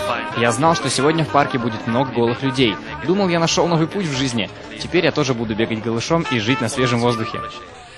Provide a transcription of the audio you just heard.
Я знал, что сегодня в парке будет много голых людей. Думал, я нашел новый путь в жизни. Теперь я тоже буду бегать голышом и жить на свежем воздухе.